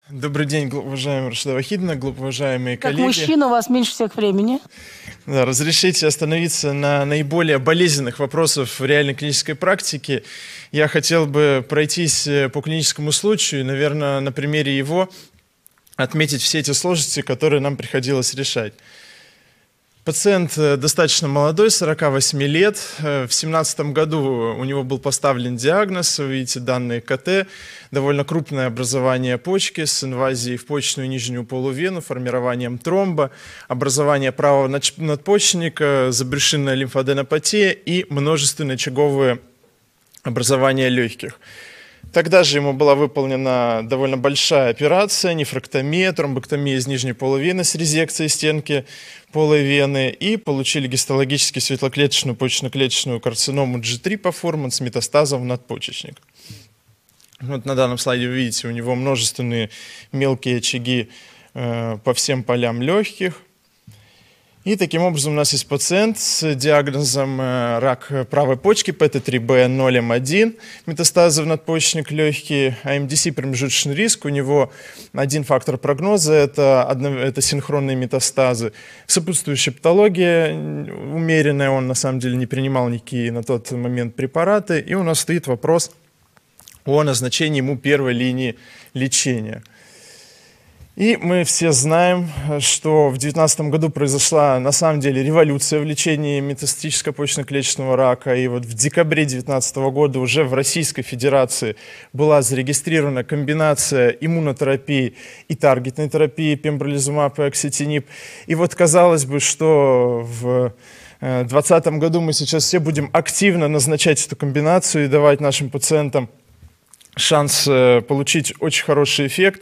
Добрый день, уважаемая Рашида Вахидовна, уважаемые Как коллеги. мужчина у вас меньше всех времени. Да, разрешите остановиться на наиболее болезненных вопросах в реальной клинической практике. Я хотел бы пройтись по клиническому случаю, наверное, на примере его отметить все эти сложности, которые нам приходилось решать. Пациент достаточно молодой, 48 лет. В 2017 году у него был поставлен диагноз, вы видите данные КТ, довольно крупное образование почки с инвазией в почечную нижнюю полувену, формированием тромба, образование правого надпочечника, забрюшинная лимфаденопатия и множественные очаговые образования легких. Тогда же ему была выполнена довольно большая операция, нефрактомия, тромбоктомия из нижней полувены с резекцией стенки полой вены, и получили гистологически светлоклеточную почечно-клеточную карциному G3 performance с метастазом в надпочечник. Вот на данном слайде вы видите, у него множественные мелкие очаги по всем полям легких. И таким образом у нас есть пациент с диагнозом рак правой почки, PT3B0M1, метастазы в надпочечник легкие, АМДС промежуточный риск. У него один фактор прогноза – это синхронные метастазы. Сопутствующая патология умеренная, он на самом деле не принимал никакие на тот момент препараты. И у нас стоит вопрос о назначении ему первой линии лечения. И мы все знаем, что в 2019 году произошла на самом деле революция в лечении метастатического почечно-клеточного рака. И вот в декабре 2019 года уже в Российской Федерации была зарегистрирована комбинация иммунотерапии и таргетной терапии пембролизумаб и акситинип. И вот казалось бы, что в 2020 году мы сейчас все будем активно назначать эту комбинацию и давать нашим пациентам шанс получить очень хороший эффект.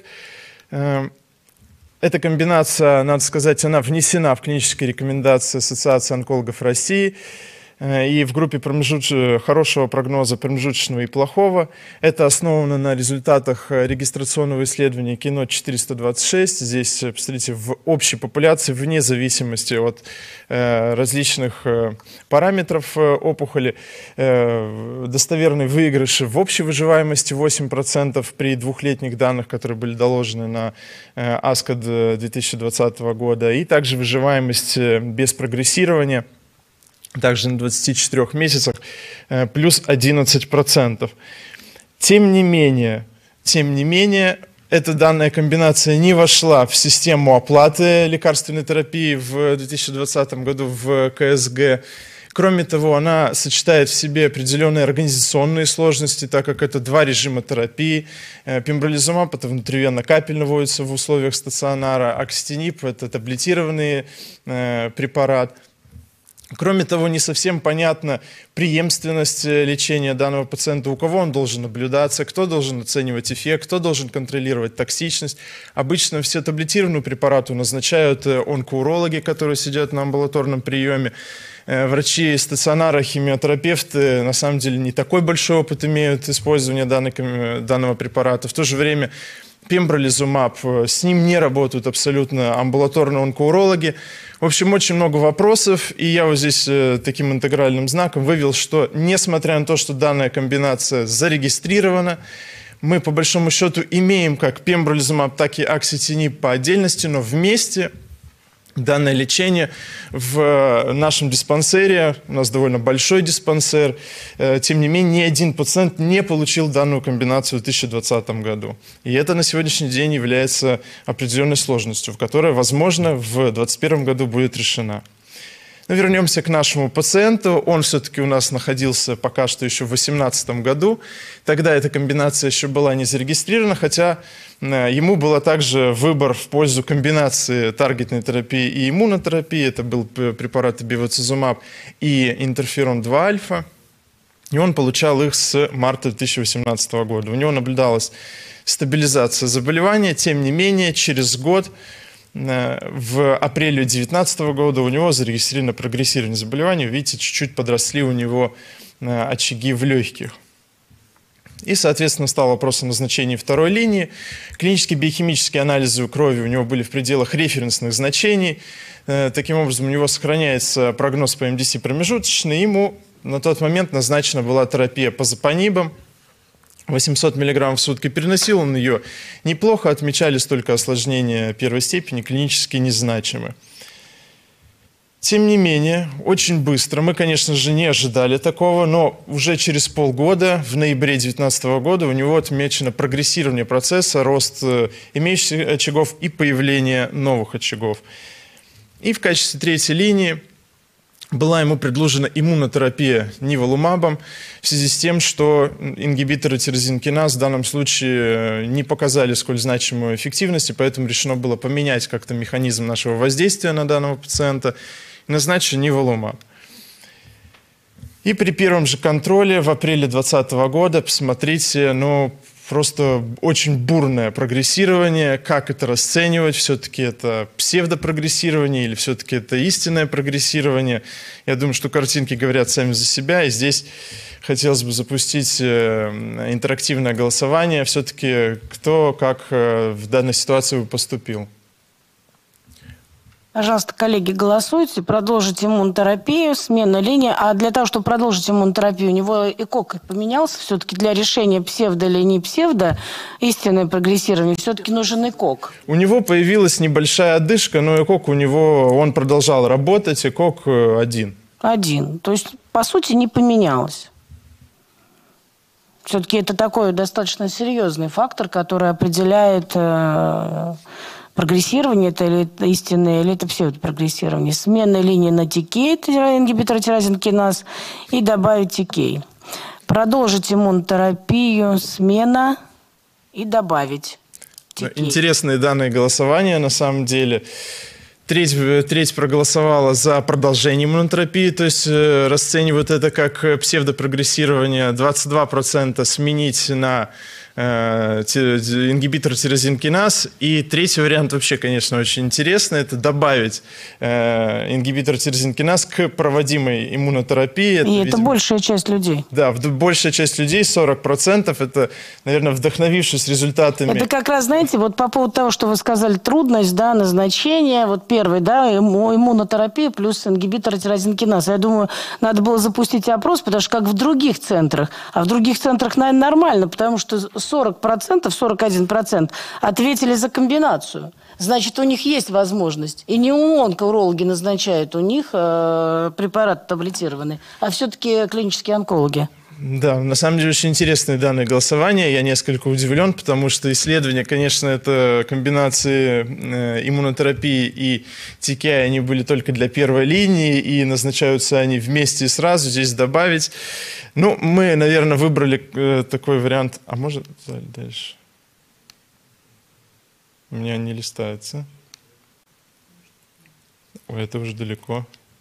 Эта комбинация, надо сказать, она внесена в клинические рекомендации Ассоциации онкологов России и в группе хорошего прогноза промежуточного и плохого. Это основано на результатах регистрационного исследования KEYNOTE-426. Здесь, посмотрите, в общей популяции, вне зависимости от различных параметров опухоли, достоверные выигрыши в общей выживаемости 8% при двухлетних данных, которые были доложены на ASCO 2020 года, и также выживаемость без прогрессирования, также на 24 месяцах, плюс 11%. Тем не менее, эта данная комбинация не вошла в систему оплаты лекарственной терапии в 2020 году в КСГ. Кроме того, она сочетает в себе определенные организационные сложности, так как это два режима терапии. Пембролизумаб – это внутривенно-капельно вводится в условиях стационара, акситинип – это таблетированный препарат. Кроме того, не совсем понятна преемственность лечения данного пациента, у кого он должен наблюдаться, кто должен оценивать эффект, кто должен контролировать токсичность. Обычно все таблетированные препараты назначают онкоурологи, которые сидят на амбулаторном приеме. Врачи стационара, химиотерапевты на самом деле не такой большой опыт имеют использования данного препарата. В то же время пембролизумаб, с ним не работают абсолютно амбулаторные онкоурологи. В общем, очень много вопросов, и я вот здесь таким интегральным знаком вывел, что несмотря на то, что данная комбинация зарегистрирована, мы по большому счету имеем как пембролизумаб, так и акситинип по отдельности, но вместе данное лечение в нашем диспансере, у нас довольно большой диспансер, тем не менее, ни один пациент не получил данную комбинацию в 2020 году. И это на сегодняшний день является определенной сложностью, которая, возможно, в 2021 году будет решена. Но вернемся к нашему пациенту. Он все-таки у нас находился пока что еще в 2018 году. Тогда эта комбинация еще была не зарегистрирована, хотя ему был также выбор в пользу комбинации таргетной терапии и иммунотерапии. Это был препарат бевацизумаб и интерферон-2-альфа. И он получал их с марта 2018 года. У него наблюдалась стабилизация заболевания. Тем не менее, через год, в апреле 2019 года, у него зарегистрировано прогрессирование заболевания. Видите, чуть-чуть подросли у него очаги в легких. И, соответственно, стал вопрос о назначении второй линии. Клинические биохимические анализы крови у него были в пределах референсных значений. Таким образом, у него сохраняется прогноз по МДС промежуточный. Ему на тот момент назначена была терапия позапанибом. 800 мг в сутки. Переносил он ее неплохо, отмечались только осложнения первой степени, клинически незначимы. Тем не менее, очень быстро, мы, конечно же, не ожидали такого, но уже через полгода, в ноябре 2019 года, у него отмечено прогрессирование процесса, рост имеющихся очагов и появление новых очагов. И в качестве третьей линии была ему предложена иммунотерапия ниволумабом в связи с тем, что ингибиторы тирозинкиназ в данном случае не показали сколь значимую эффективность, и поэтому решено было поменять как-то механизм нашего воздействия на данного пациента и назначить ниволумаб. И при первом же контроле в апреле 2020 года, посмотрите, просто очень бурное прогрессирование. Как это расценивать? Все-таки это псевдопрогрессирование или все-таки это истинное прогрессирование? Я думаю, что картинки говорят сами за себя. И здесь хотелось бы запустить интерактивное голосование. Все-таки кто как в данной ситуации поступил? Пожалуйста, коллеги, голосуйте, продолжить иммунотерапию, смена линии. А для того, чтобы продолжить иммунотерапию, у него ЭКОГ поменялся? Все-таки для решения псевдо или не псевдо, истинное прогрессирование, все-таки нужен ЭКОГ. У него появилась небольшая одышка, но ЭКОГ у него, он продолжал работать, ЭКОГ один. Один. То есть, по сути, не поменялось. Все-таки это такой достаточно серьезный фактор, который определяет... прогрессирование это или это истинное, или это псевдопрогрессирование. Смена линии на ТК, ингибитор тирозинкиназ, и добавить ТК. Продолжить иммунотерапию, смена и добавить ТК. Интересные данные голосования на самом деле. Треть проголосовала за продолжение иммунотерапии, то есть расценивают это как псевдопрогрессирование. 22% сменить на ингибитор тирозинкиназ. И третий вариант вообще, конечно, очень интересный. Это добавить ингибитор тирозинкиназ к проводимой иммунотерапии. И это большая часть людей. Да, большая часть людей, 40%. Это, наверное, вдохновившись результатами... Это как раз, знаете, вот по поводу того, что вы сказали, трудность, да, назначения. Вот первый, да, иммунотерапия плюс ингибитор тирозинкиназа. Я думаю, надо было запустить опрос, потому что как в других центрах. А в других центрах, наверное, нормально, потому что 41% ответили за комбинацию. Значит, у них есть возможность. И не онкоурологи назначают у них препарат таблетированный, а все-таки клинические онкологи. Да, на самом деле очень интересные данные голосования. Я несколько удивлен, потому что исследования, конечно, это комбинации иммунотерапии и ТКИ, они были только для первой линии, и назначаются они вместе и сразу. Здесь добавить. Ну, мы, наверное, выбрали такой вариант. А может дальше? У меня не листается. Ой, это уже далеко.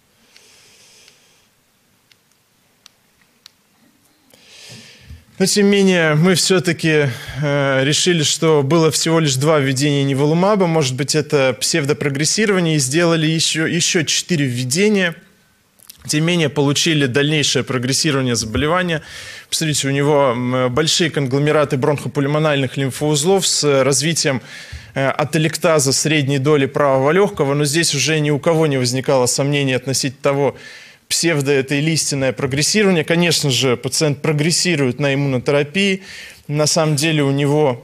Но, тем не менее, мы все-таки решили, что было всего лишь 2 введения ниволумаба. Может быть, это псевдопрогрессирование. И сделали еще 4 введения. Тем не менее, получили дальнейшее прогрессирование заболевания. Посмотрите, у него большие конгломераты бронхопульмональных лимфоузлов с развитием ателектаза средней доли правого легкого. Но здесь уже ни у кого не возникало сомнений относительно того, псевдо это или истинное прогрессирование. Конечно же, пациент прогрессирует на иммунотерапии. На самом деле у него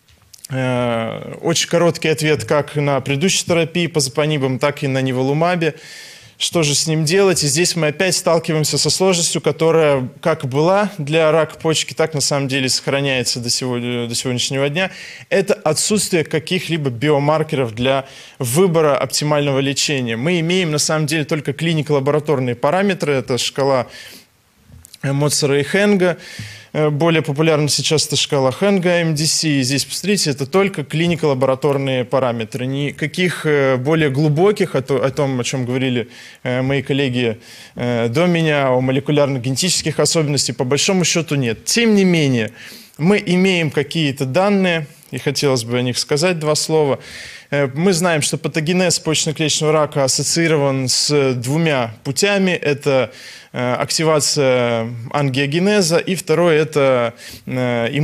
очень короткий ответ как на предыдущей терапии по запанибам, так и на ниволумабе. Что же с ним делать? И здесь мы опять сталкиваемся со сложностью, которая как была для рака почки, так на самом деле сохраняется до сегодняшнего дня. Это отсутствие каких-либо биомаркеров для выбора оптимального лечения. Мы имеем на самом деле только клинико-лабораторные параметры. Это шкала Моцера и Хенга. Более популярна сейчас эта шкала Хенга, МДС. И здесь, посмотрите, это только клинико-лабораторные параметры. Никаких более глубоких, о том, о чем говорили мои коллеги до меня, о молекулярно-генетических особенностях, по большому счету нет. Тем не менее, мы имеем какие-то данные, и хотелось бы о них сказать 2 слова. Мы знаем, что патогенез почечно-клеточного рака ассоциирован с 2 путями. Это активация ангиогенеза, и второе – это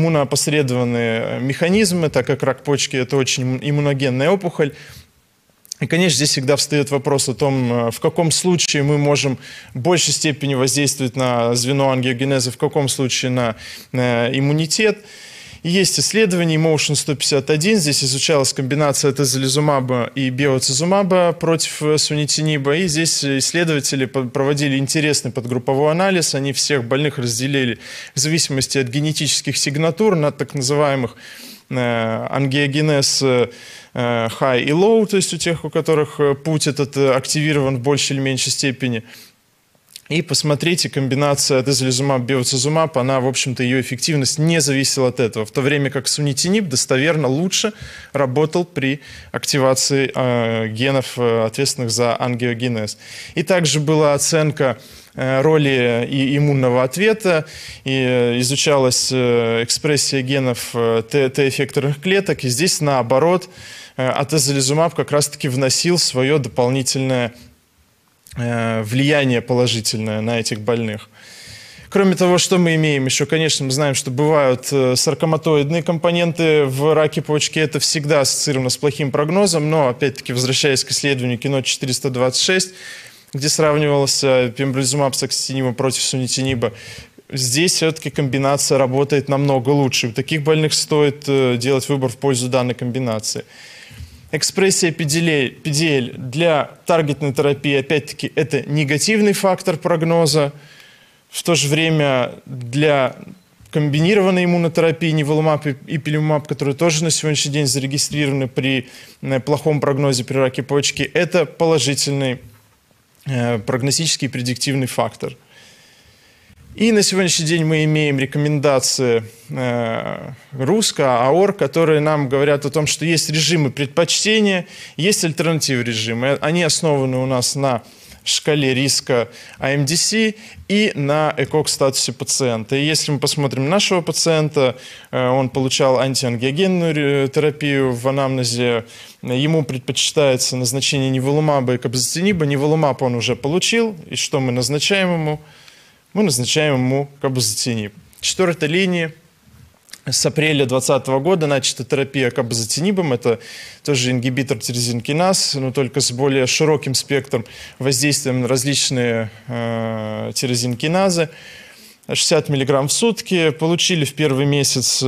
иммуноопосредованные механизмы, так как рак почки – это очень иммуногенная опухоль. И, конечно, здесь всегда встает вопрос о том, в каком случае мы можем в большей степени воздействовать на звено ангиогенеза, в каком случае на иммунитет. И есть исследование Emotion 151, здесь изучалась комбинация тезолизумаба и бевацизумаба против сунитиниба, и здесь исследователи проводили интересный подгрупповой анализ, они всех больных разделили в зависимости от генетических сигнатур на так называемых ангиогенез high и low, то есть у тех, у которых путь этот активирован в большей или меньшей степени. И посмотрите, комбинация тезолизумаб-бевацизумаб, она, в общем-то, ее эффективность не зависела от этого, в то время как сунитинип достоверно лучше работал при активации генов, ответственных за ангиогенез. И также была оценка роли и иммунного ответа, и изучалась экспрессия генов Т-эффекторных клеток, и здесь наоборот атезолизумаб как раз-таки вносил свое дополнительное влияние положительное на этих больных. Кроме того, что мы имеем еще, конечно, мы знаем, что бывают саркоматоидные компоненты в раке почки, это всегда ассоциировано с плохим прогнозом, но, опять-таки, возвращаясь к исследованию КИНО 426, где сравнивался пембролизумаб с акситинимом против сунитиниба, здесь все-таки комбинация работает намного лучше. У таких больных стоит делать выбор в пользу данной комбинации. Экспрессия PDL для таргетной терапии, опять-таки, это негативный фактор прогноза. В то же время для комбинированной иммунотерапии ниволумаб и пилимумаб, которые тоже на сегодняшний день зарегистрированы при плохом прогнозе при раке почки, это положительный прогностический предиктивный фактор. И на сегодняшний день мы имеем рекомендации РУСКО, АОР, которые нам говорят о том, что есть режимы предпочтения, есть альтернативные режимы. Они основаны у нас на шкале риска АМДС и на ЭКОГ-статусе пациента. И если мы посмотрим нашего пациента, он получал антиангиогенную терапию в анамнезе, ему предпочитается назначение ниволумаба и кабазитиниба. Ниволумаб он уже получил, и что мы назначаем ему? Мы назначаем ему кабазитиниб. Четвертой линии с апреля 2020 года начата терапия кабазитинибом. Это тоже ингибитор тирозинкиназ, но только с более широким спектром воздействием на различные тирозинкиназы. 60 мг в сутки. Получили в первый месяц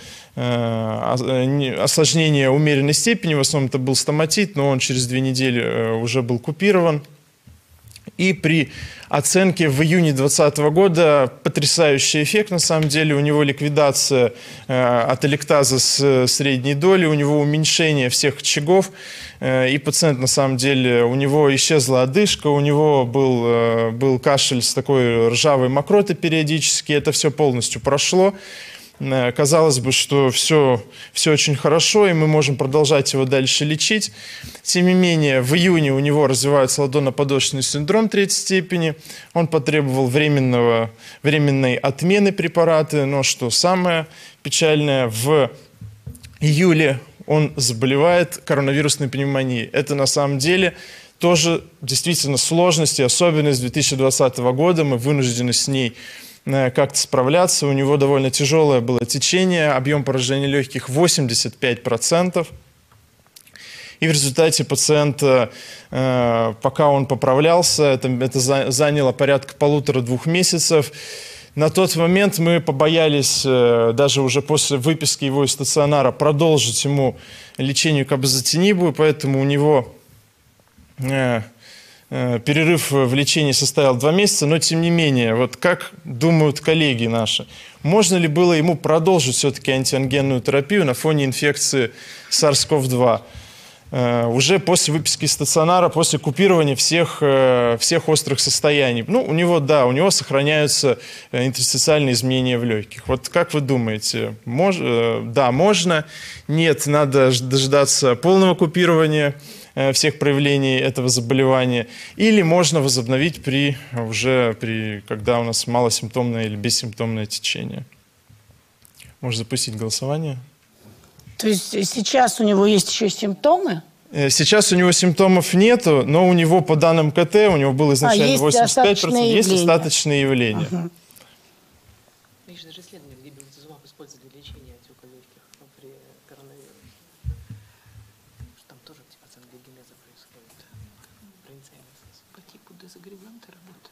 осложнения умеренной степени. В основном это был стоматит, но он через 2 недели уже был купирован. И при оценке в июне 2020 года потрясающий эффект, на самом деле. У него ликвидация ателектаза с средней доли, у него уменьшение всех очагов. И пациент, на самом деле, у него исчезла одышка, у него был кашель с такой ржавой мокротой периодически. Это все полностью прошло. Казалось бы, что все очень хорошо, и мы можем продолжать его дальше лечить. Тем не менее, в июне у него развивается ладонно-подошвенный синдром 3-й степени. Он потребовал временной отмены препарата. Но что самое печальное, в июле он заболевает коронавирусной пневмонией. Это на самом деле тоже действительно сложность и особенность 2020 года. Мы вынуждены с ней как-то справляться. У него довольно тяжелое было течение, объем поражения легких 85%. И в результате пациента, пока он поправлялся, это заняло порядка 1,5-2 месяцев. На тот момент мы побоялись, даже уже после выписки его из стационара, продолжить ему лечение кабазитинибу, поэтому у него перерыв в лечении составил 2 месяца, но тем не менее, вот как думают коллеги наши, можно ли было ему продолжить все-таки антиангенную терапию на фоне инфекции SARS-CoV-2? Уже после выписки из стационара, после купирования всех острых состояний. Ну, у него сохраняются интерстициальные изменения в легких. Вот как вы думаете, да, можно? Нет, надо дождаться полного купирования всех проявлений этого заболевания, или можно возобновить когда у нас малосимптомное или бессимптомное течение. Можно запустить голосование. То есть сейчас у него есть еще симптомы? Сейчас у него симптомов нету, но у него по данным КТ, у него было изначально 85%, есть остаточные явления. Угу. Есть даже исследования, где бевацизумаб используется для лечения отека легких при коронавирусе. Там тоже активация ангиогенеза происходит. проницаемый сосуд. По типу дезагреганта работы.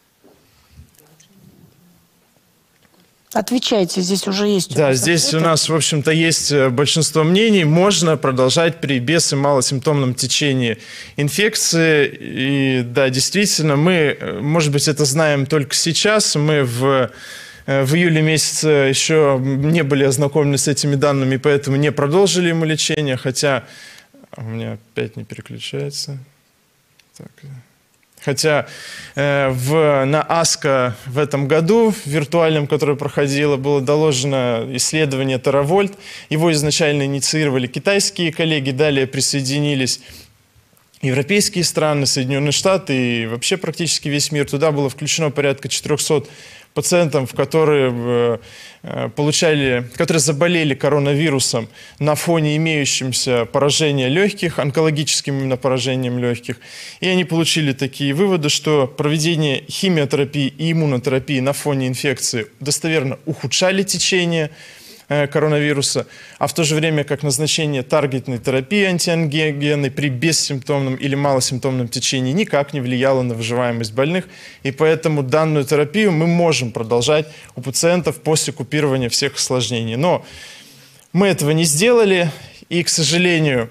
Отвечайте, здесь уже есть. Да, здесь у нас, в общем-то, есть большинство мнений. Можно продолжать при без- и малосимптомном течении инфекции. И да, действительно, мы, может быть, это знаем только сейчас. Мы в июле месяце еще не были ознакомлены с этими данными, поэтому не продолжили ему лечение. Хотя у меня опять не переключается. Так. Хотя на АСКО в этом году, в виртуальном, которое проходило, было доложено исследование Теравольт. Его изначально инициировали китайские коллеги, далее присоединились европейские страны, Соединенные Штаты и вообще практически весь мир. Туда было включено порядка 400 пациентов, которые заболели коронавирусом на фоне имеющимся поражения легких, онкологическим именно поражением легких. И они получили такие выводы, что проведение химиотерапии и иммунотерапии на фоне инфекции достоверно ухудшали течение коронавируса, а в то же время как назначение таргетной терапии антиангиогенной при бессимптомном или малосимптомном течении никак не влияло на выживаемость больных, и поэтому данную терапию мы можем продолжать у пациентов после купирования всех осложнений. Но мы этого не сделали, и, к сожалению,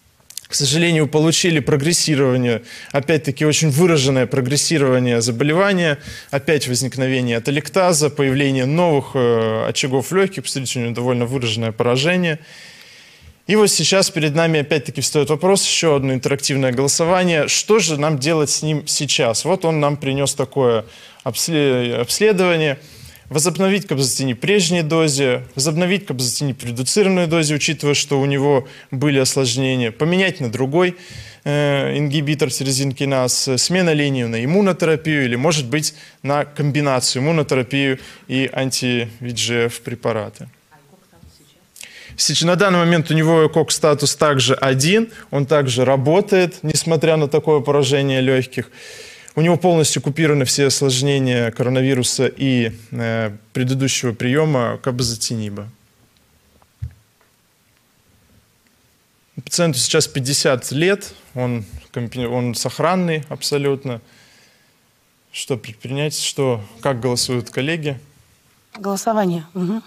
получили прогрессирование, опять-таки очень выраженное прогрессирование заболевания, опять возникновение атолектаза, появление новых очагов легких, посмотрите, у него довольно выраженное поражение. И вот сейчас перед нами опять-таки встает вопрос, еще одно интерактивное голосование, что же нам делать с ним сейчас? Вот он нам принес такое обследование. Возобновить кабазотиниб прежней дозе, возобновить кабазотиниб редуцированной дозе, учитывая, что у него были осложнения, поменять на другой ингибитор тирозинкиназ, смена линии на иммунотерапию или, может быть, на комбинацию иммунотерапию и анти-ВИГФ препараты. На данный момент у него ЭКОК-статус также 1, он также работает, несмотря на такое поражение легких. У него полностью купированы все осложнения коронавируса и предыдущего приема кабазотиниба. Пациенту сейчас 50 лет, он сохранный абсолютно. Что предпринять, как голосуют коллеги? Голосование. Угу.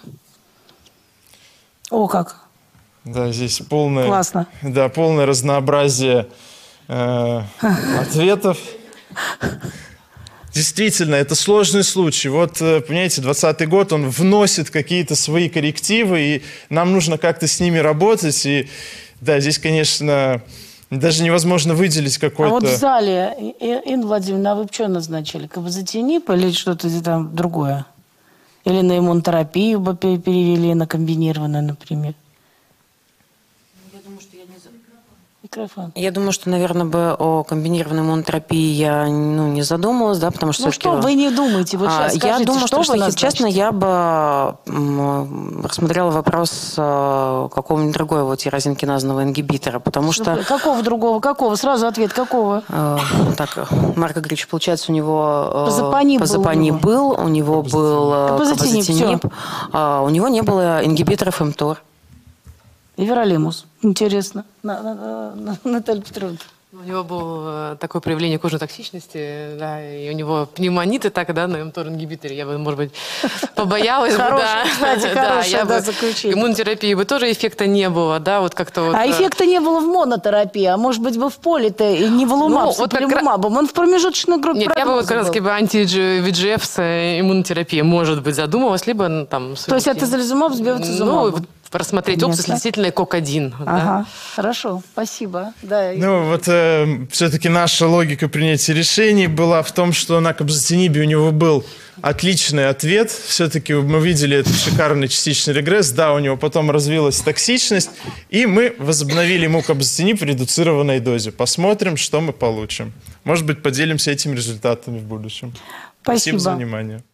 О, как. Да, здесь полное, классно. Да, полное разнообразие ответов. Действительно, это сложный случай. Вот, понимаете, 2020 год, он вносит какие-то свои коррективы, и нам нужно как-то с ними работать. И да, здесь, конечно, даже невозможно выделить какой-то... А вот в зале, Инна Владимировна, а вы что назначили? Кабазотинип или что-то там другое? Или на иммунотерапию бы перевели, на комбинированную, например? Микрофон. Я думаю, что, наверное, бы о комбинированной иммунотерапии я не задумывалась, да, потому что... Ну что вы не думаете? Вот сейчас скажите, я думаю, что вы если честно, я бы рассмотрела вопрос какого-нибудь другого тирозинкиназного ингибитора, потому что... Какого другого? Какого? Сразу ответ. Какого? Так, Марк Игоревич, получается, у него... Позапаниб был, у него был кабазотинип, у него не было ингибиторов МТОР. И веролимус. Интересно. Наталья Петровна. У него было такое проявление кожной токсичности, да, и у него пневмонит и так, да, на МТОР-ингибиторе. Я бы, может быть, побоялась бы, да. Кстати, хорошее заключение. Иммунотерапии бы тоже эффекта не было, да, вот как-то вот... А эффекта не было в монотерапии, а может быть бы в поле-то и не волумаб, с ипилимумабом. Он в промежуточной группе. Нет, я бы вот как раз бы анти-ВИГФ с иммунотерапией, может быть, задумалась, либо там... То есть это атезолизумаб с бевацизумабом? Ну, просмотреть опцию следительной КОК-1. Ага, да. хорошо, спасибо. Да. Ну, вот все-таки наша логика принятия решений была в том, что на кабазотинибе у него был отличный ответ. Все-таки мы видели этот шикарный частичный регресс. Да, у него потом развилась токсичность, и мы возобновили ему кабазотиниб в редуцированной дозе. Посмотрим, что мы получим. Может быть, поделимся этими результатами в будущем. Спасибо за внимание.